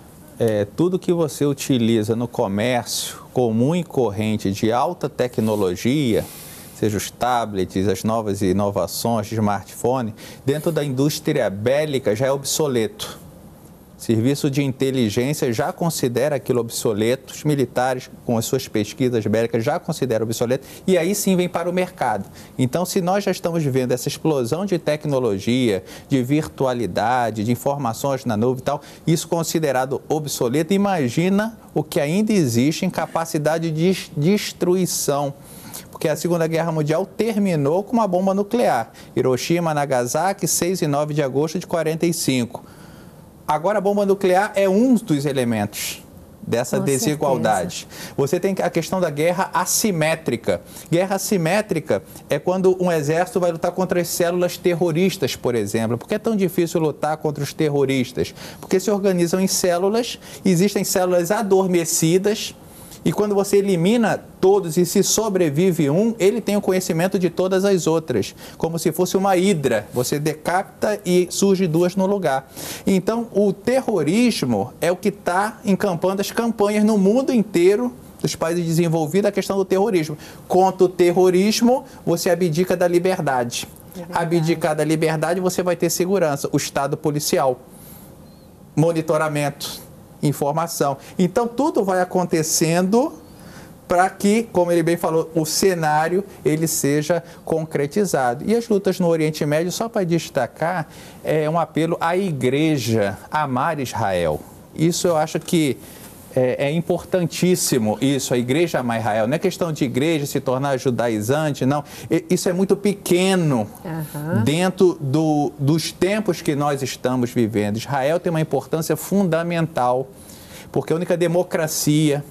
é, tudo que você utiliza no comércio comum e corrente de alta tecnologia, seja os tablets, as novas inovações de smartphone, dentro da indústria bélica já é obsoleto. Serviço de inteligência já considera aquilo obsoleto, os militares, com as suas pesquisas bélicas, já consideram obsoleto, e aí sim vem para o mercado. Então, se nós já estamos vendo essa explosão de tecnologia, de virtualidade, de informações na nuvem e tal, isso considerado obsoleto, imagina o que ainda existe em capacidade de destruição. Porque a Segunda Guerra Mundial terminou com uma bomba nuclear. Hiroshima, Nagasaki, seis e nove de agosto de quarenta e cinco. Agora, a bomba nuclear é um dos elementos dessa Com desigualdade. Certeza. Você tem a questão da guerra assimétrica. Guerra assimétrica é quando um exército vai lutar contra as células terroristas, por exemplo. Por que é tão difícil lutar contra os terroristas? Porque se organizam em células, existem células adormecidas, e quando você elimina todos e se sobrevive um, ele tem o conhecimento de todas as outras, como se fosse uma hidra. Você decapita e surge duas no lugar. Então, o terrorismo é o que está encampando as campanhas no mundo inteiro dos países desenvolvidos, a questão do terrorismo. Contra o terrorismo, você abdica da liberdade. É abdicar da liberdade, você vai ter segurança. O Estado policial, monitoramento, informação. Então, tudo vai acontecendo para que, como ele bem falou, o cenário ele seja concretizado. E as lutas no Oriente Médio, só para destacar, é um apelo à igreja a amar Israel. Isso eu acho que é, é importantíssimo, isso, a igreja amar Israel. Não é questão de igreja se tornar judaizante, não. Isso é muito pequeno uhum. dentro do, dos tempos que nós estamos vivendo. Israel tem uma importância fundamental, porque a única democracia,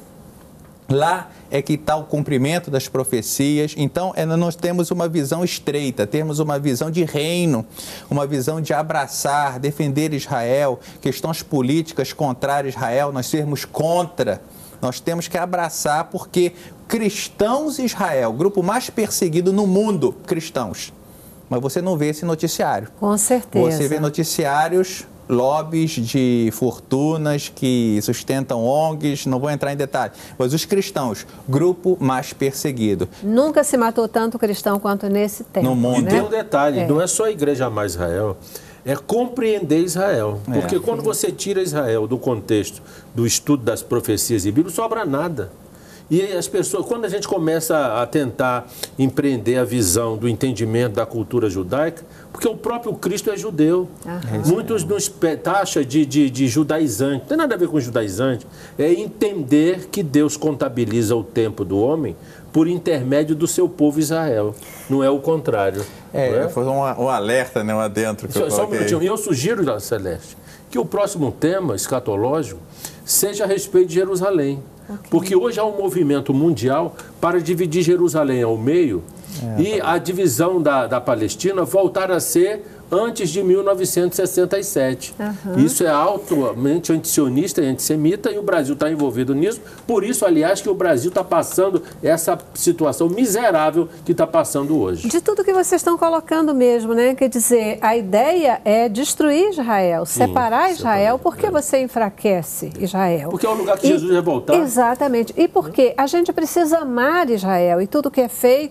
lá é que está o cumprimento das profecias. Então, é, nós temos uma visão estreita, temos uma visão de reino, uma visão de abraçar, defender Israel, questões políticas contrárias a Israel, nós sermos contra. Nós temos que abraçar, porque cristãos Israel, grupo mais perseguido no mundo, cristãos. Mas você não vê esse noticiário. Com certeza. Você vê noticiários, lobbies de fortunas que sustentam O N Gs, não vou entrar em detalhe, mas os cristãos, grupo mais perseguido. Nunca se matou tanto cristão quanto nesse tempo. No mundo. Né? E tem um detalhe, é. não é só a igreja amar Israel, é compreender Israel. Porque é. quando você tira Israel do contexto do estudo das profecias e Bíblia, não sobra nada. E as pessoas, quando a gente começa a tentar empreender a visão do entendimento da cultura judaica, porque o próprio Cristo é judeu. Aham. Muitos nos taxam de, de, de judaizante. Não tem nada a ver com judaizante. É entender que Deus contabiliza o tempo do homem por intermédio do seu povo Israel. Não é o contrário. É, é? foi um, um alerta, né, um adentro. Que só, eu só um minutinho. E eu sugiro, Celeste, que o próximo tema escatológico seja a respeito de Jerusalém. Okay. Porque hoje há um movimento mundial para dividir Jerusalém ao meio é, e tá a divisão da, da Palestina voltar a ser antes de mil novecentos e sessenta e sete. Uhum. Isso é altamente antisionista e antissemita, e o Brasil está envolvido nisso. Por isso, aliás, que o Brasil está passando essa situação miserável que está passando hoje. De tudo que vocês estão colocando mesmo, né? Quer dizer, a ideia é destruir Israel, Sim, separar Israel. Separar, Por que é. você enfraquece Israel? Porque é o lugar que e, Jesus vai voltar. Exatamente. E porque a gente precisa amar Israel, e tudo que é feito é,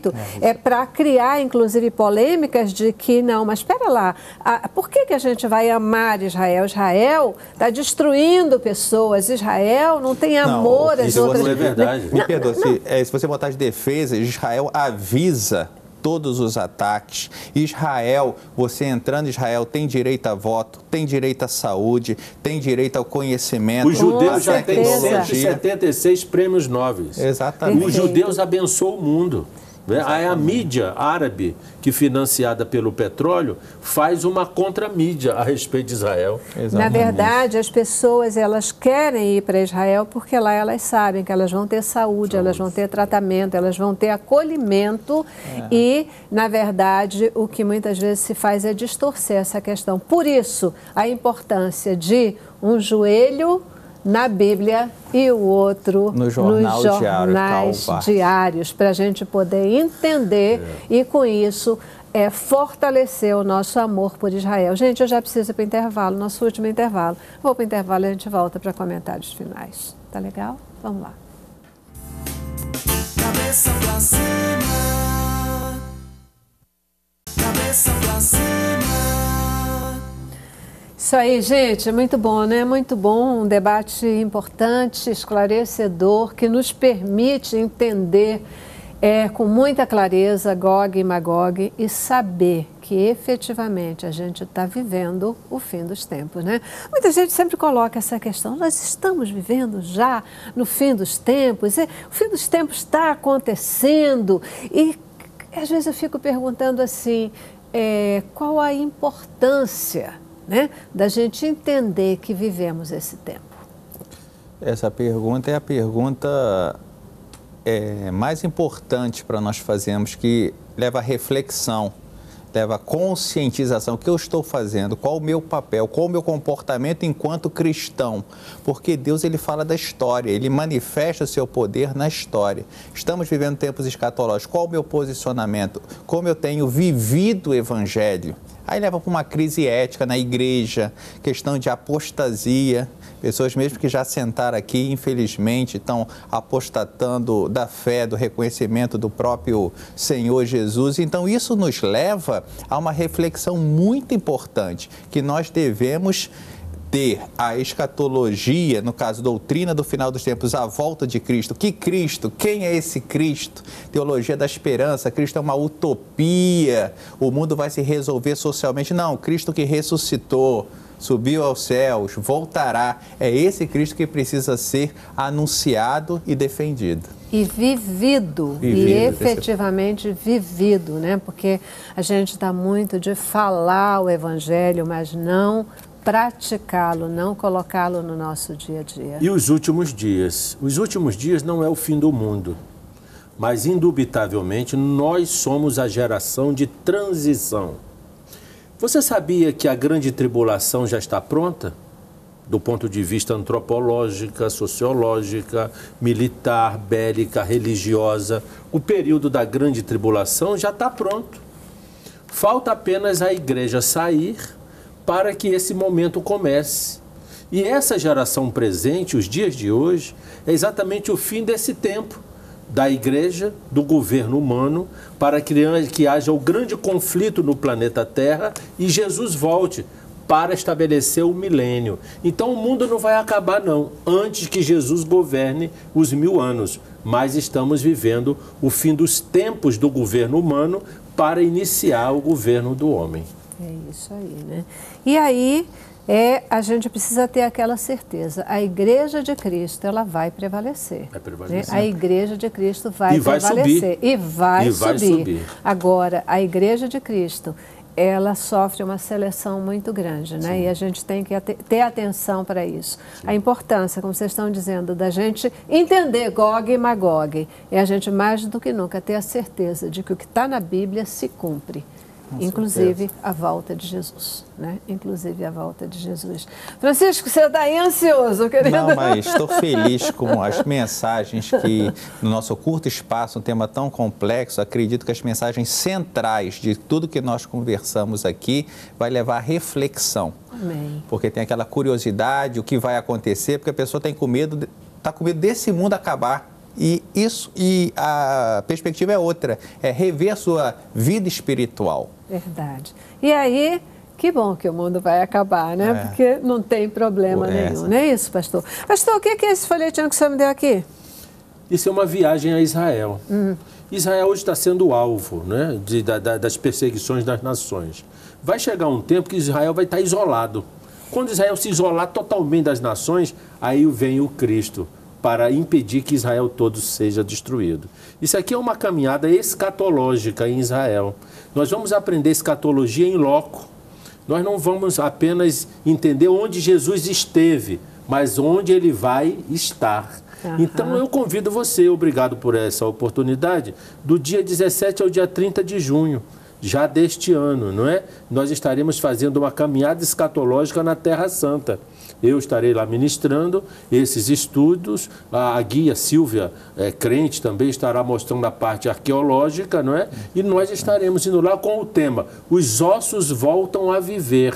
é para criar, inclusive, polêmicas de que, não, mas espera lá, a, por que, que a gente vai amar Israel? Israel está destruindo pessoas, Israel não tem amor não, às isso outras... Não é verdade. Me perdoa, se, é, se você botar de defesa, Israel avisa todos os ataques. Israel, você entrando em Israel, tem direito a voto, tem direito à saúde, tem direito ao conhecimento. Os judeus já têm certeza. cento e setenta e seis prêmios Nobel. Exatamente. Os judeus abençoam o mundo. Né? A mídia árabe, que financiada pelo petróleo, faz uma contramídia a respeito de Israel. Exatamente. Na verdade, as pessoas elas querem ir para Israel porque lá elas sabem que elas vão ter saúde, saúde. elas vão ter tratamento, elas vão ter acolhimento é. e, na verdade, o que muitas vezes se faz é distorcer essa questão. Por isso, a importância de um joelho na Bíblia e o outro no jornal nos jornais diário, diários, para a gente poder entender é. e, com isso, é, fortalecer o nosso amor por Israel. Gente, eu já preciso ir para o intervalo, nosso último intervalo. Vou para o intervalo e a gente volta para comentários finais. Tá legal? Vamos lá. Cabeça pra cima. Cabeça pra cima. Isso aí, gente, muito bom, né? Muito bom, um debate importante, esclarecedor, que nos permite entender é, com muita clareza Gog e Magog e saber que efetivamente a gente está vivendo o fim dos tempos, né? Muita gente sempre coloca essa questão, nós estamos vivendo já no fim dos tempos, e o fim dos tempos está acontecendo e às vezes eu fico perguntando assim, é, qual a importância, né, da gente entender que vivemos esse tempo? Essa pergunta é a pergunta é, mais importante para nós fazermos, que leva a reflexão, leva a conscientização. O que eu estou fazendo? Qual o meu papel? Qual o meu comportamento enquanto cristão? Porque Deus, ele fala da história, ele manifesta o seu poder na história. Estamos vivendo tempos escatológicos. Qual o meu posicionamento? Como eu tenho vivido o Evangelho? Aí leva para uma crise ética na igreja, questão de apostasia. Pessoas mesmo que já sentaram aqui, infelizmente, estão apostatando da fé, do reconhecimento do próprio Senhor Jesus. Então, isso nos leva a uma reflexão muito importante, que nós devemos ter a escatologia, no caso, doutrina do final dos tempos, a volta de Cristo. Que Cristo? Quem é esse Cristo? Teologia da esperança. Cristo é uma utopia. O mundo vai se resolver socialmente. Não, Cristo que ressuscitou, subiu aos céus, voltará. É esse Cristo que precisa ser anunciado e defendido. E vivido, vivido, e efetivamente vivido, né? Porque a gente está muito de falar o Evangelho, mas não praticá-lo, não colocá-lo no nosso dia a dia. E os últimos dias? Os últimos dias não é o fim do mundo, mas indubitavelmente nós somos a geração de transição. Você sabia que a grande tribulação já está pronta? Do ponto de vista antropológica, sociológica, militar, bélica, religiosa, o período da grande tribulação já está pronto. Falta apenas a igreja sair para que esse momento comece. E essa geração presente, os dias de hoje, é exatamente o fim desse tempo da igreja, do governo humano, para que, que haja o grande conflito no planeta Terra e Jesus volte para estabelecer o milênio. Então o mundo não vai acabar não, antes que Jesus governe os mil anos. Mas estamos vivendo o fim dos tempos do governo humano para iniciar o governo do homem. É isso aí, né? E aí, é, a gente precisa ter aquela certeza. A Igreja de Cristo, ela vai prevalecer. Vai prevalecer. Né? A Igreja de Cristo vai e vai prevalecer. Subir. E vai, e vai subir. subir. Agora, a Igreja de Cristo, ela sofre uma seleção muito grande, né? Sim. E a gente tem que ter atenção para isso. Sim. A importância, como vocês estão dizendo, da gente entender Gog e Magog. É a gente, mais do que nunca, ter a certeza de que o que está na Bíblia se cumpre. Com inclusive certeza. A volta de Jesus, né? Inclusive a volta de Jesus. Francisco, você está aí ansioso, querido? Não, mas estou feliz com as mensagens que, no nosso curto espaço, um tema tão complexo, acredito que as mensagens centrais de tudo que nós conversamos aqui vai levar à reflexão. Amém. Porque tem aquela curiosidade, o que vai acontecer, porque a pessoa tem com medo, está com medo desse mundo acabar. E isso, e a perspectiva é outra, é rever a sua vida espiritual. Verdade. E aí, que bom que o mundo vai acabar, né? É. Porque não tem problema É. nenhum, não é isso, pastor? Pastor, o que é esse folhetinho que o senhor me deu aqui? Isso é uma viagem a Israel. Hum. Israel hoje está sendo alvo, né, de, da, da, das perseguições das nações. Vai chegar um tempo que Israel vai estar isolado. Quando Israel se isolar totalmente das nações, aí vem o Cristo para impedir que Israel todo seja destruído. Isso aqui é uma caminhada escatológica em Israel. Nós vamos aprender escatologia em loco. Nós não vamos apenas entender onde Jesus esteve, mas onde ele vai estar. Uhum. Então eu convido você, obrigado por essa oportunidade, do dia dezessete ao dia trinta de junho, já deste ano, não é? Nós estaremos fazendo uma caminhada escatológica na Terra Santa. Eu estarei lá ministrando esses estudos, a guia Silvia, é, crente, também estará mostrando a parte arqueológica, não é? E nós estaremos indo lá com o tema: os ossos voltam a viver.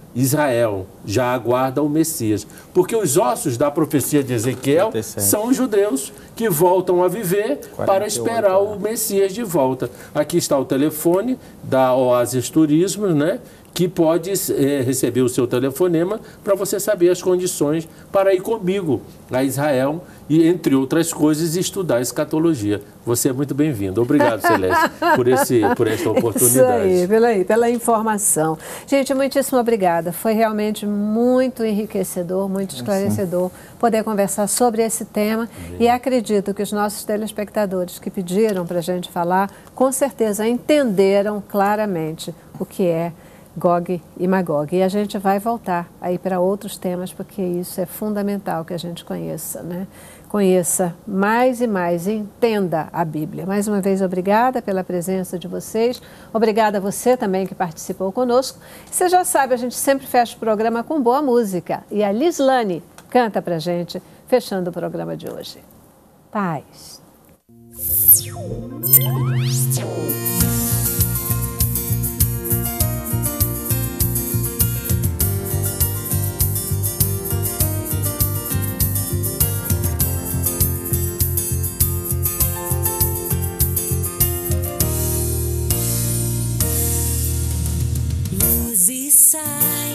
Israel já aguarda o Messias, porque os ossos da profecia de Ezequiel quarenta e sete. são os judeus que voltam a viver para quarenta e oito, esperar o né? Messias de volta. Aqui está o telefone da Oasis Turismo, né? Que pode é, receber o seu telefonema para você saber as condições para ir comigo a Israel e, entre outras coisas, estudar escatologia. Você é muito bem-vindo. Obrigado, Celeste, por, esse, por esta oportunidade. Isso aí, pela, aí, pela informação. Gente, muitíssimo obrigada. Foi realmente muito enriquecedor, muito esclarecedor poder conversar sobre esse tema. E acredito que os nossos telespectadores que pediram para a gente falar, com certeza entenderam claramente o que é Gog e Magog. E a gente vai voltar aí para outros temas, porque isso é fundamental que a gente conheça, né? Conheça mais e mais, entenda a Bíblia. Mais uma vez, obrigada pela presença de vocês. Obrigada a você também que participou conosco. Você já sabe, a gente sempre fecha o programa com boa música. E a Lislane canta pra gente, fechando o programa de hoje. Paz. Luz e sai.